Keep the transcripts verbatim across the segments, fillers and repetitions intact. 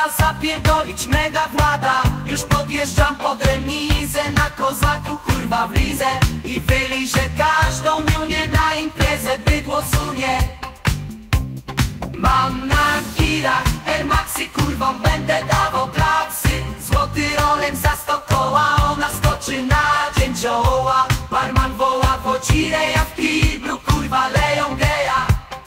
Trzeba zapierdolić mega włada. Już podjeżdżam pod remizę, na kozaku kurwa wlizę i wyliżę każdą niunię na imprezę, bydło sunie. Mam na girach Air Maxy, kurwą będę dawał klapsy. Złoty rolem za sto koła, ona skoczy na dzień czoła. Barman woła wodzirę, ja w kiblu kurwa leją geja.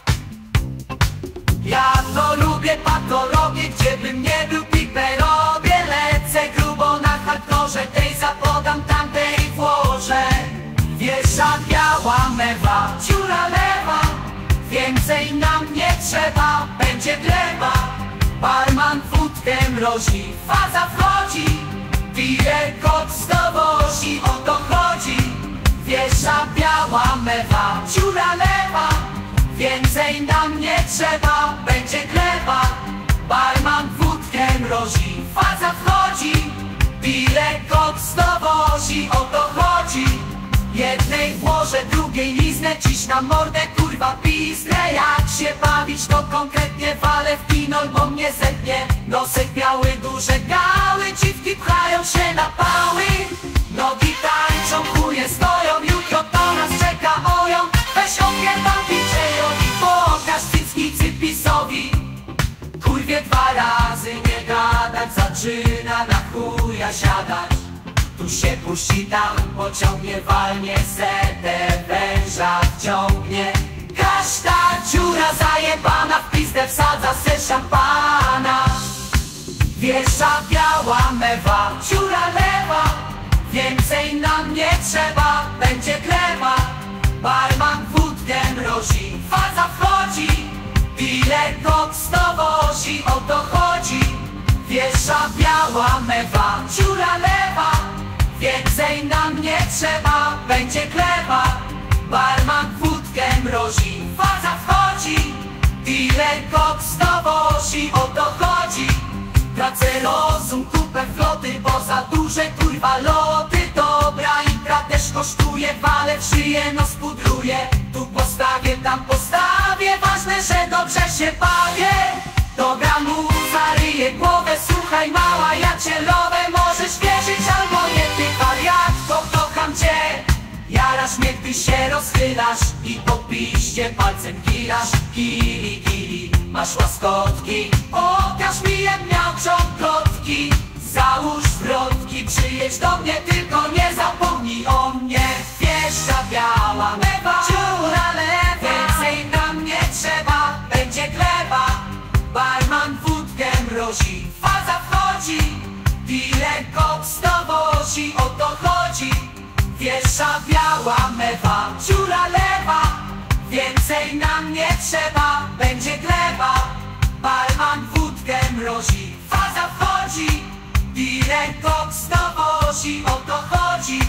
Ja to lubię patologię, gdzie bym nie był piperowie. Lecę grubo na hardkorze, tej zapodam, tamtej włożę. Wieża biała mewa, dziura lewa. Więcej nam nie trzeba, będzie gleba. Barman wódkę mrozi, faza wchodzi. Pije kot z dowozi, o to chodzi. Wieża biała mewa, dziura lewa. Więcej nam nie trzeba, będzie gleba. Barman wódkę mrozi, faza wchodzi. Pije kot z dowozi, o to chodzi. Jednej włożę, drugiej liznę, dziś na mordę kurwa piznę. Jak się bawić, to konkretnie walę w pinol, bo mnie zetnie. Nosek biały, duże gały, dziwki pchają się na pały. Nogi tańczą, chuje stoją, jutro to nas czeka oją. Weź odpierdam piczejo i pokaż cycki cypisowi. Kurwie dwa razy nie gadać, zaczyna na chuja siadać. Tu się puści, tam pociągnie, walnie setę, węża wciągnie. Każda dziura zajebana, w pizdę wsadza se szampana. Wieża biała mewa, dziura lewa. Więcej nam nie trzeba, będzie gleba. Barman wódkę mrozi, faza wchodzi. Ile koks dowozi, o to chodzi. Wieża biała mewa, dziura lewa. Więcej nam nie trzeba, będzie gleba. Barman wódkę mrozi, faza wchodzi. Ile koks dowozi, o to chodzi. Tracę rozum, kupę floty, bo za duże kurwa loty. Dobra impra też kosztuje, walę w szyję, no spudruję. Tu postawię, tam postawię, ważne, że dobrze się bawię. Dobra muza ryje głowę, słuchaj mała, ja cię lowę. Możesz wierzyć albo nie, ty wariatko, kocham cię. Jarasz mnie, gdy się rozchylasz i po piście palcem kilasz. Kili, kili, masz łaskotki, pokaż mi jak miał krzątkotki. Załóż wrotki, przyjedź do mnie, tylko nie zapomnij o mnie. Wieża biała mewa, dziura lewa. Więcej nam nie trzeba, będzie gleba. Barman wódkę mrozi, faza wchodzi. Ile koks dowozi, o to chodzi. Wieża biała mewa, dziura lewa. Więcej nam nie trzeba, będzie gleba. Barman wódkę mrozi, faza wchodzi. Ile koks dowozi, o to chodzi.